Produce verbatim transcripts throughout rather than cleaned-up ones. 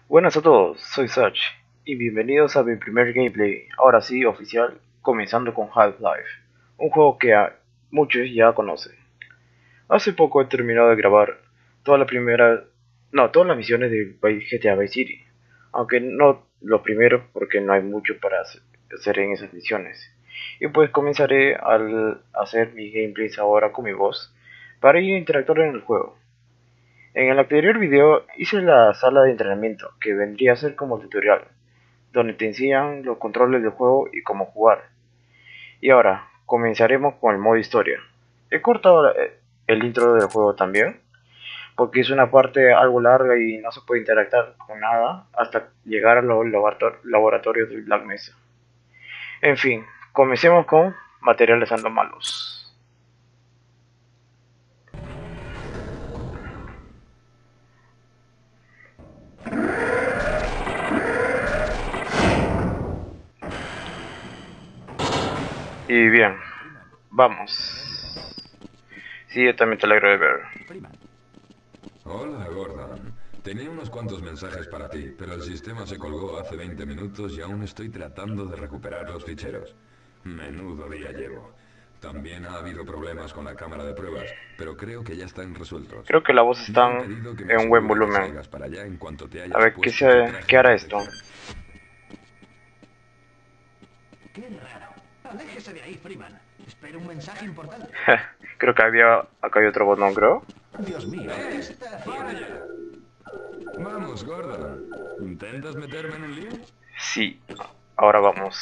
Buenas a todos, soy Sach y bienvenidos a mi primer gameplay, ahora sí oficial, comenzando con Half-Life, un juego que a muchos ya conocen. Hace poco he terminado de grabar toda la primera, no, todas las misiones de G T A Vice City, aunque no lo primero porque no hay mucho para hacer en esas misiones. Y pues comenzaré al hacer mis gameplays ahora con mi voz para ir a interactuar en el juego. En el anterior video hice la sala de entrenamiento, que vendría a ser como el tutorial, donde te enseñan los controles del juego y cómo jugar. Y ahora, comenzaremos con el modo historia. He cortado el intro del juego también, porque es una parte algo larga y no se puede interactuar con nada hasta llegar a los laboratorios del Black Mesa. En fin, comencemos con materiales anomalos. Y bien, vamos. Sí, yo también te alegro de ver. Hola, Gordon. Tenía unos cuantos mensajes para ti, pero el sistema se colgó hace veinte minutos y aún estoy tratando de recuperar los ficheros. Menudo día llevo. También ha habido problemas con la cámara de pruebas, pero creo que ya están resueltos. Creo que la voz Me han está pedido que me en un buen asegure que volumen. salgas para allá en cuanto te A hayas ver, ¿qué, puesto tu se, traje ¿qué de hará esto? protección. Qué raro. Aléjese de ahí, Freeman. Espero un mensaje importante. Creo que había... acá hay otro botón, creo. Dios mío, ¿qué está haciendo? Vamos, Gordon. ¿Intentas meterme en el lío? Sí, ahora vamos.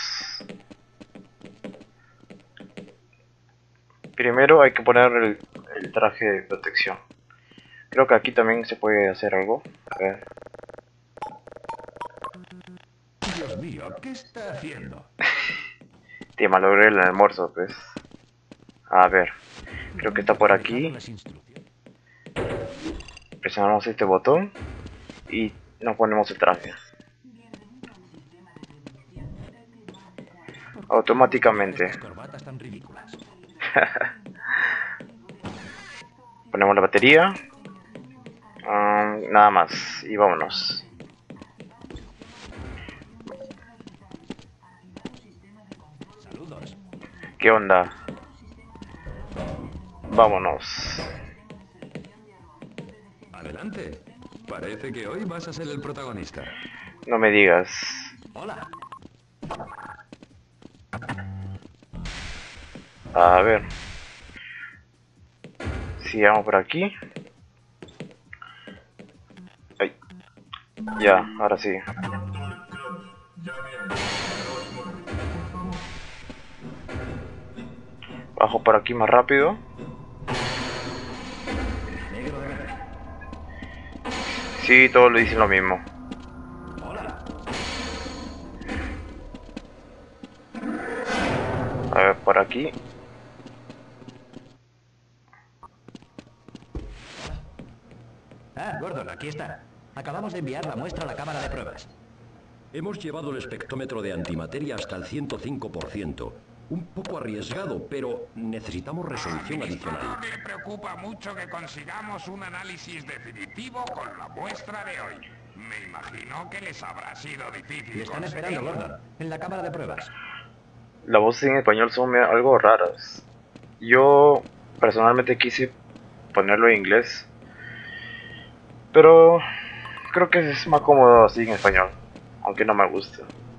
Primero hay que poner el, el traje de protección. Creo que aquí también se puede hacer algo. A ver. Dios mío, ¿qué está haciendo? Te malogré el almuerzo, pues. A ver. Creo que está por aquí. Presionamos este botón. Y nos ponemos el traje. Automáticamente. Estas corbatas tan ridículas. Ponemos la batería. Um, nada más. Y vámonos. Saludos. ¿Qué onda? Vámonos. Adelante. Parece que hoy vas a ser el protagonista. No me digas. Hola. A ver. Sigamos por aquí. Ay. Ya, ahora sí. Bajo por aquí más rápido. Negro de verde. Sí, todos lo dicen lo mismo. Hola. A ver, por aquí. Ah, Gordon, aquí está. Acabamos de enviar la muestra a la cámara de pruebas. Hemos llevado el espectrómetro de antimateria hasta el ciento cinco por ciento. Un poco arriesgado, pero necesitamos resolución adicional. Le preocupa mucho que consigamos un análisis definitivo con la muestra de hoy. Me imagino que les habrá sido difícil Le están esperando, conseguirlo. Gordon, en la cámara de pruebas. Las voces en español son algo raras. Yo personalmente quise ponerlo en inglés. Pero creo que es más cómodo así en español. Aunque no me gusta.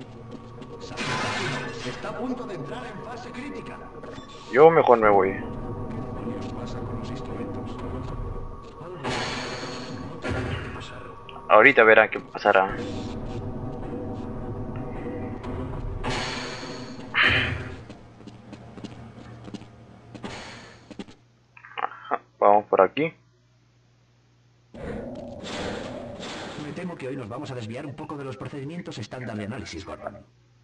Está a punto de entrar en fase crítica. Yo mejor me voy. ¿Qué demonios pasa con los instrumentos? Ahorita verán qué pasará. Ajá, vamos por aquí. Me temo que hoy nos vamos a desviar un poco de los procedimientos estándar de análisis, Gordon.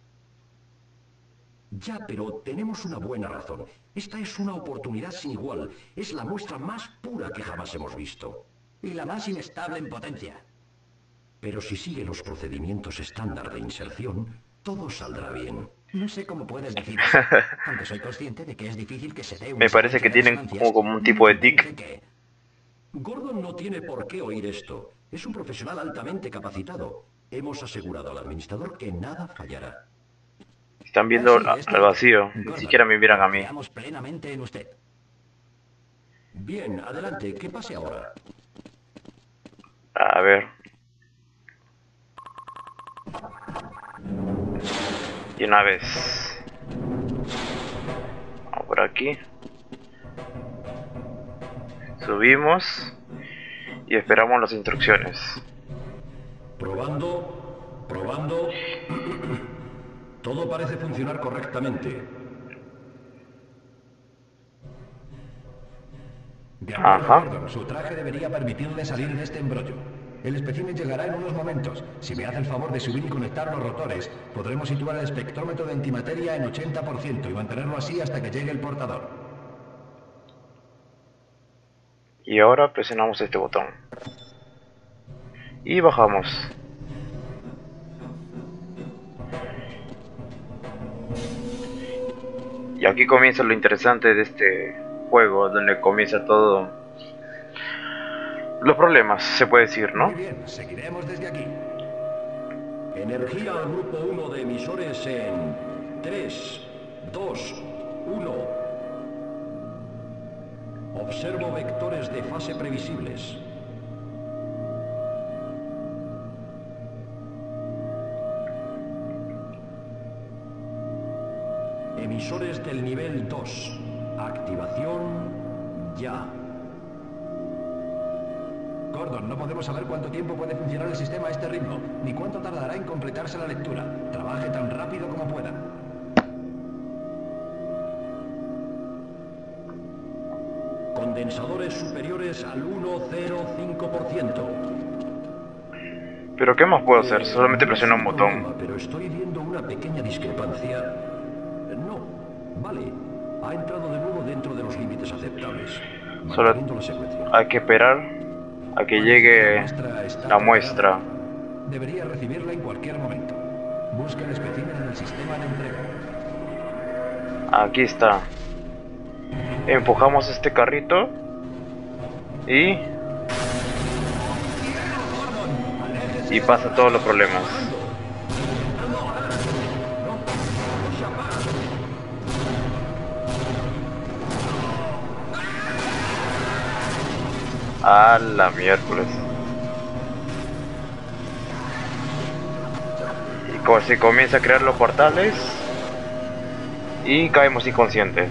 Ya, pero tenemos una buena razón. Esta es una oportunidad sin igual. Es la muestra más pura que jamás hemos visto. Y la más inestable en potencia. Pero si sigue los procedimientos estándar de inserción, todo saldrá bien. No sé cómo puedes decir eso, aunque soy consciente de que es difícil que se dé un Me parece que tienen como, como un tipo de tic. Gordon no tiene por qué oír esto. Es un profesional altamente capacitado. Hemos asegurado al administrador que nada fallará. Están viendo Ah, sí, esto- al vacío. Ni Gordon, siquiera me miran a mí. confiamos plenamente en usted. Bien, adelante, ¿qué pase ahora? A ver. Y una vez. Vamos por aquí. Subimos. Y esperamos las instrucciones. Probando, probando. Todo parece funcionar correctamente. De acuerdo, Ajá. Gordon, su traje debería permitirle salir de este embrollo. El espécimen llegará en unos momentos. Si me hace el favor de subir y conectar los rotores, podremos situar el espectrómetro de antimateria en ochenta por ciento y mantenerlo así hasta que llegue el portador. Y ahora presionamos este botón. Y bajamos. Y aquí comienza lo interesante de este juego, donde comienza todo. Los problemas, se puede decir, ¿no? Muy bien, seguiremos desde aquí. Energía al grupo uno de emisores en tres, dos, uno. Observo vectores de fase previsibles. Emisores del nivel dos. Activación ya. Gordon, no podemos saber cuánto tiempo puede funcionar el sistema a este ritmo, ni cuánto tardará en completarse la lectura. Trabaje tan rápido como pueda. Condensadores superiores al uno coma cero cinco por ciento. Pero ¿qué más puedo hacer? Solamente presiono un botón. Problema, pero estoy viendo una pequeña discrepancia. No, vale. Ha entrado de nuevo dentro de los límites aceptables. Solo Manteniendo la secuencia. hay que esperar a que llegue muestra está la muestra. Debería recibirla en cualquier momento. Busque el espécimen en el sistema de entrega. Aquí está. Empujamos este carrito. Y... Y pasa todos los problemas. A la miércoles. Y como se comienza a crear los portales. Y caemos inconscientes.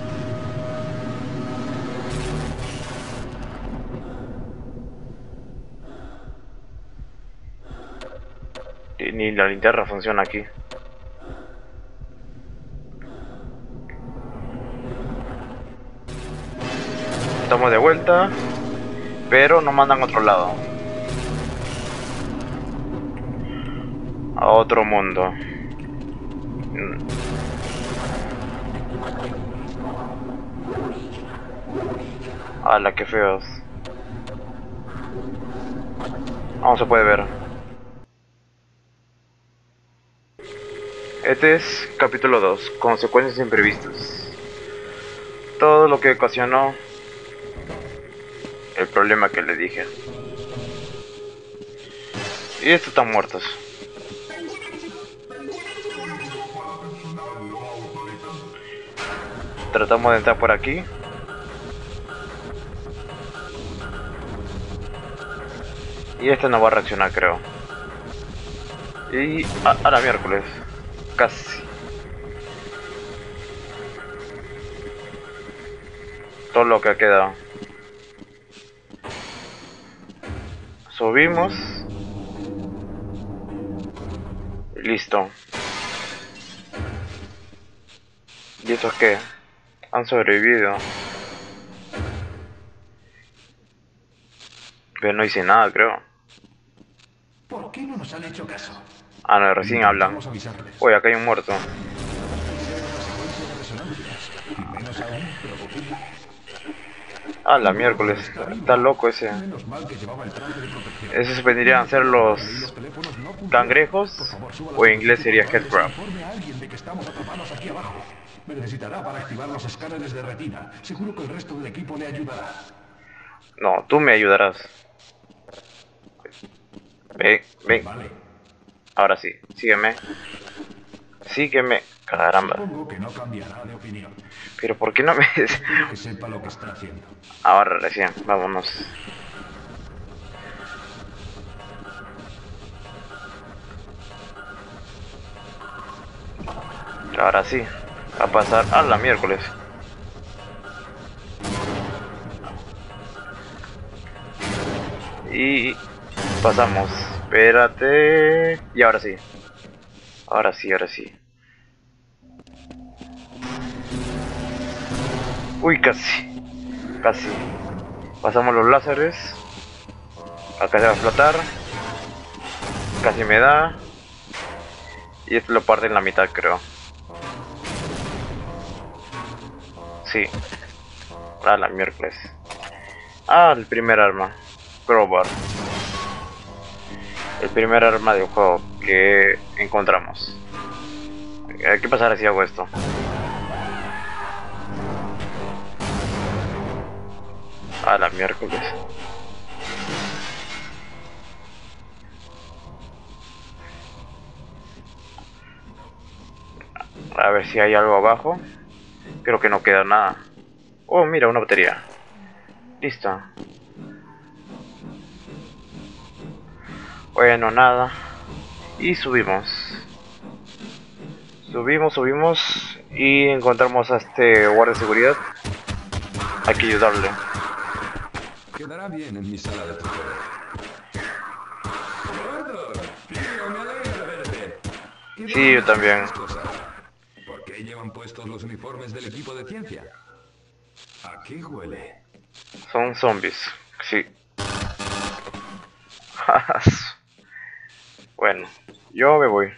Y ni la linterna funciona aquí. Estamos de vuelta, pero nos mandan a otro lado, a otro mundo. ¡Hala, qué feos! No se puede ver. Este es capítulo dos, consecuencias imprevistas. Todo lo que ocasionó el problema que le dije. Y estos están muertos. Tratamos de entrar por aquí. Y este no va a reaccionar, creo. Y a, a la miércoles. Casi. Todo lo que ha quedado. Subimos. Y listo. ¿Y esos qué? Han sobrevivido. Pero no hice nada, creo. ¿Por qué no nos han hecho caso? Ah, no, recién hablan. Intentamos avisarles. Uy, acá hay un muerto. Menos aún, preocupa. Ah, la miércoles. Está loco ese. Menos mal que llevaba el traje de protección. Esos vendrían a ser los Los teléfonos no funcionan. cangrejos. Por favor, suba O en los inglés sería dispositivos headcrab. portátiles e informe a alguien de que estamos atrapados aquí abajo. Me necesitará para activar los escáneres de retina. Seguro que el resto del equipo le ayudará. No, tú me ayudarás. Ven, ven. Vale. Ahora sí, sígueme. Sígueme. Caramba. Supongo que no cambiará de opinión. Pero ¿por qué no me...? Espero que sepa lo que está haciendo. Ahora recién, vámonos. Ahora sí, va a pasar a la miércoles. Y pasamos. Espérate. Y ahora sí. Ahora sí, ahora sí. Uy, casi. Casi. Pasamos los láseres. Acá se va a explotar. Casi me da. Y esto lo parte en la mitad, creo. Sí. Ah, la miércoles. Ah, el primer arma. Crowbar. El primer arma del juego que encontramos. ¿Qué pasará si hago esto? Ah, la miércoles. A ver si hay algo abajo. Creo que no queda nada. Oh, mira, una batería. Listo. Bueno, nada. Y subimos. Subimos, subimos. Y encontramos a este guardia de seguridad. Hay que ayudarle. Quedará bien en mi sala de tutor. ¡Gordo! Tío, me alegra de verte. ¿Qué Sí, yo también. estas cosas? ¿Por qué llevan puestos los uniformes del equipo de ciencia? ¿A qué huele? Son zombies. Sí. Bueno, yo me voy.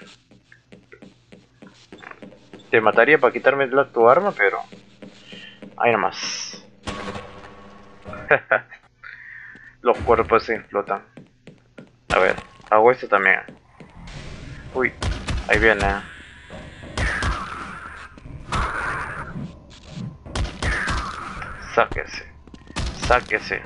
Te mataría para quitarme la, tu arma, pero... ahí nomás. Los cuerpos se explotan. A ver, hago esto también. Uy, ahí viene. Sáquese. Sáquese.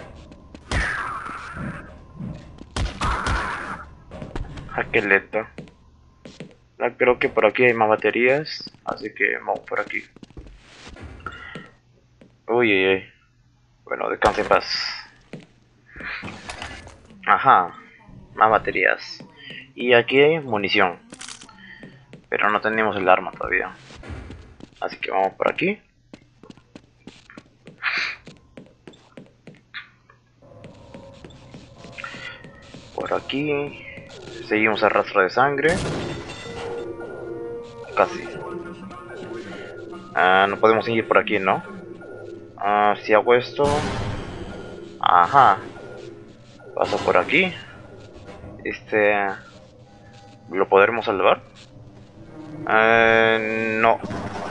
Ah, qué lento. Ah, creo que por aquí hay más baterías. Así que vamos por aquí. Uy, uy, uy. Bueno, descanse en paz. Ajá. Más baterías. Y aquí hay munición. Pero no tenemos el arma todavía. Así que vamos por aquí. Por aquí. Seguimos el rastro de sangre. Casi. Ah, no podemos ir por aquí, ¿no? Ah, si hago esto... ajá. Paso por aquí. Este... ¿lo podremos salvar? Eh, no.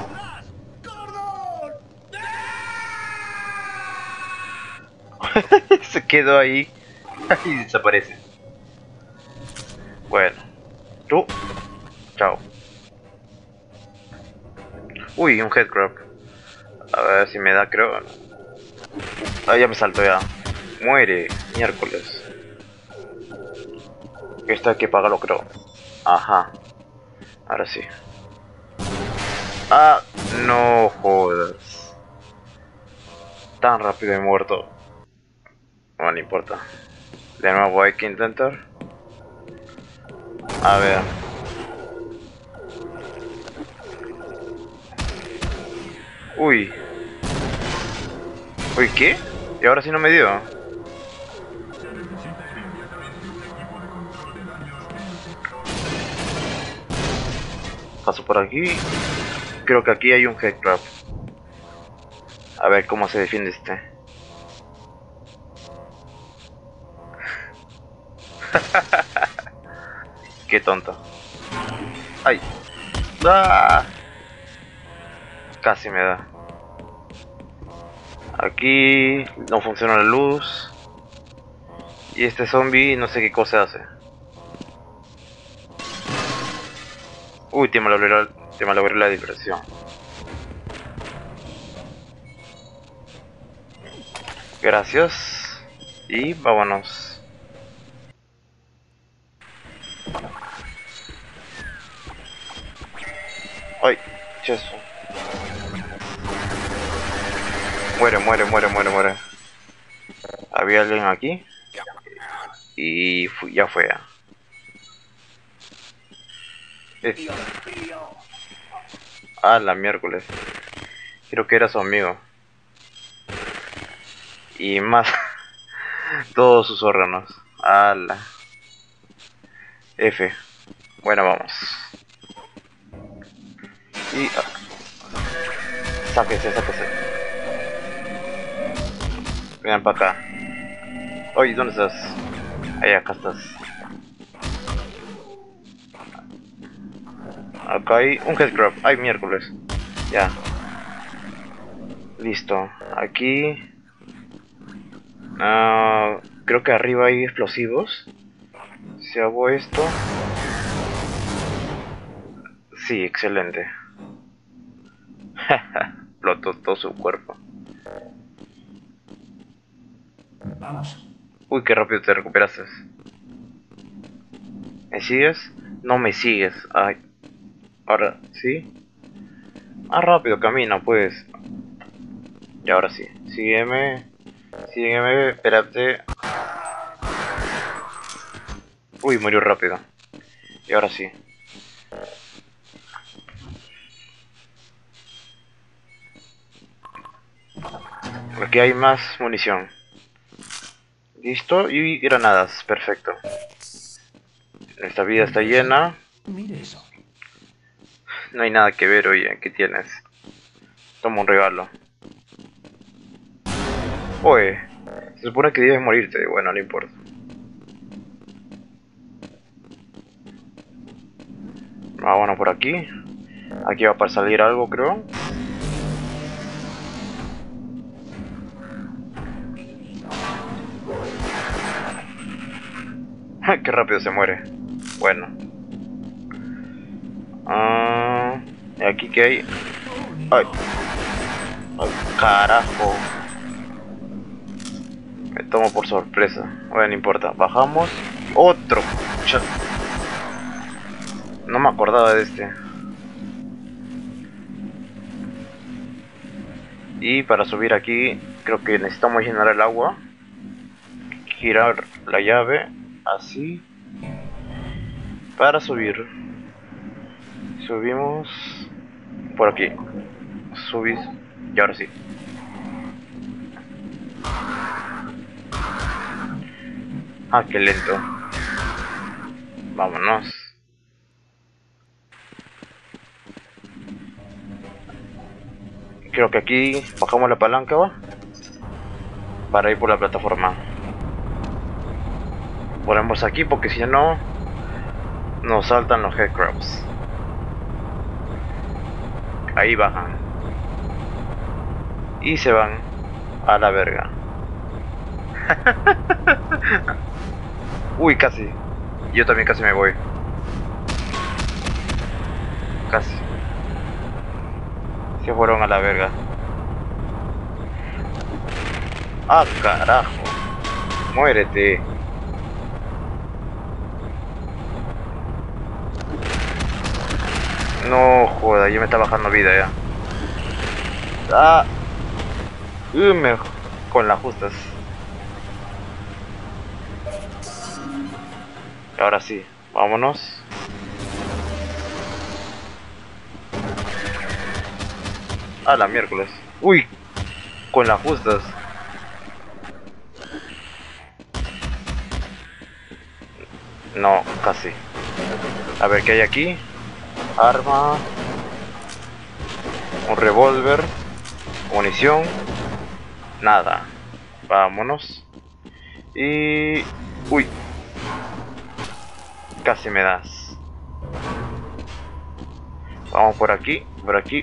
Se quedó ahí. Y desaparece. Bueno. Tú. Chao. Uy, un headcrab. A ver si me da, creo. Ah, ya me salto ya. Muere. Miércoles. Esto hay que pagarlo, creo. Ajá. Ahora sí. Ah, no jodas. Tan rápido he muerto. No, no importa. De nuevo hay que intentar. A ver. Uy. Uy, ¿qué? Y ahora sí no me dio. Paso por aquí. Creo que aquí hay un headcrab. A ver cómo se defiende este. Qué tonto. Ay. ¡Ah! Casi me da. Aquí no funciona la luz. Y este zombie no sé qué cosa hace. Uy, te malogré la, te malogré la diversión. Gracias. Y vámonos. escuché eso. Muere, muere, muere, muere, muere. Había alguien aquí. Y fu ya fue. Es... Ah, la miércoles. Creo que era su amigo. Y más. Todos sus órganos. Ala. F. Bueno, vamos. Y... ah. Sáquese, sáquese. Vean para acá. Oye, ¿dónde estás? Ahí, acá estás. Acá hay un headcrab. Ay, miércoles. Ya. Listo. Aquí... Uh, creo que arriba hay explosivos. Si hago esto... Sí, excelente. Explotó todo su cuerpo. Vamos. Uy, qué rápido te recuperaste. ¿Me sigues? No me sigues. Ay. Ahora, ¿sí? Más rápido camina, pues. Y ahora sí. Sígueme. Sígueme, espérate. Uy, murió rápido. Y ahora sí. Aquí hay más munición. Listo, y granadas, perfecto. Esta vida está llena. Mire eso. No hay nada que ver, oye, ¿qué tienes? Toma un regalo. Oye, se supone que debes morirte, bueno, no importa. Vámonos por aquí. Aquí va para salir algo, creo. Qué rápido se muere. Bueno. Ah, ¿y aquí qué hay? Ay. Ay, carajo. Me tomo por sorpresa. Bueno, no importa. Bajamos. Otro. Ch no me acordaba de este. Y para subir aquí, creo que necesitamos llenar el agua. Girar la llave. Así. Para subir. Subimos. Por aquí. Subís. Y ahora sí. Ah, qué lento. Vámonos. Creo que aquí bajamos la palanca, ¿va? Para ir por la plataforma. Ponemos aquí porque si no nos saltan los headcrabs. Ahí bajan. Y se van a la verga. Uy, casi. Yo también casi me voy. Casi. Se fueron a la verga. Ah, carajo. Muérete. No joda, yo me está bajando vida ya. Ah. Uh, me... Con las justas. Ahora sí, vámonos. A la miércoles. Uy, con las justas. No, casi. A ver qué hay aquí. Arma. Un revólver. Munición. Nada. Vámonos. Y... Uy. Casi me das. Vamos por aquí, por aquí.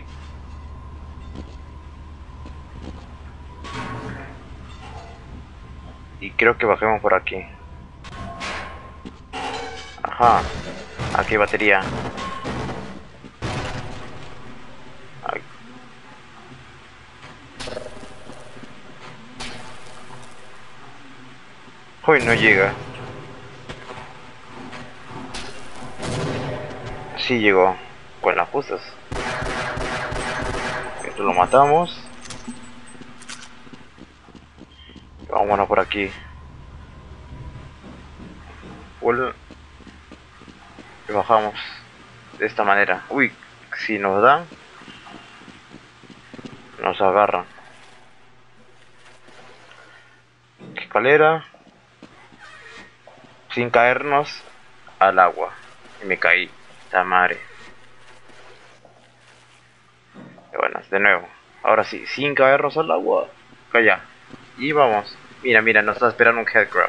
Y creo que bajemos por aquí. Ajá. Aquí hay batería. Aquí. Uy, no llega. Sí llegó. Con las justas. Lo matamos. Vámonos por aquí. Vuelve. Y bajamos de esta manera. Uy, si nos dan, nos agarran. Escalera. Sin caernos al agua. Y me caí. ¡Ta madre! Y bueno, de nuevo. Ahora sí, sin caernos al agua. Calla. Y vamos. Mira, mira, nos está esperando un headcrab.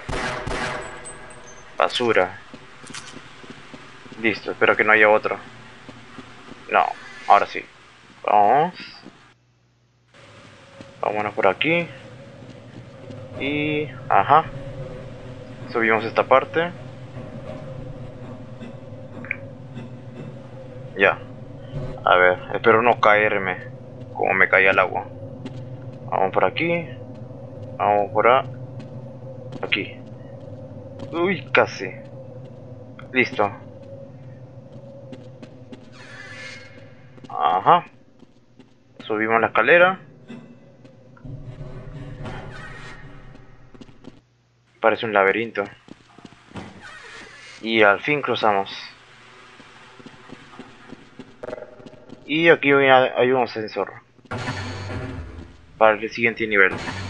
Basura. Listo, espero que no haya otro. No, ahora sí. Vamos. Vámonos por aquí. Y... ajá. Subimos esta parte. Ya. A ver, espero no caerme como me caí al agua. Vamos por aquí. Vamos por aquí. Uy, casi. Listo. Ajá. Subimos la escalera. Parece un laberinto. Y al fin cruzamos. Y aquí hay un ascensor para el siguiente nivel.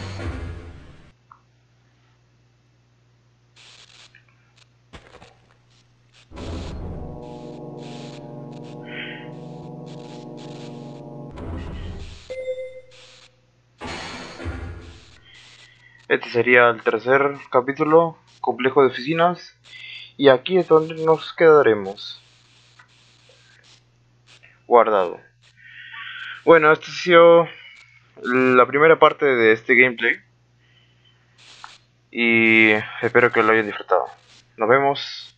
Este sería el tercer capítulo, complejo de oficinas. Y aquí es donde nos quedaremos. Guardado. Bueno, esta ha sido la primera parte de este gameplay. Y espero que lo hayan disfrutado. Nos vemos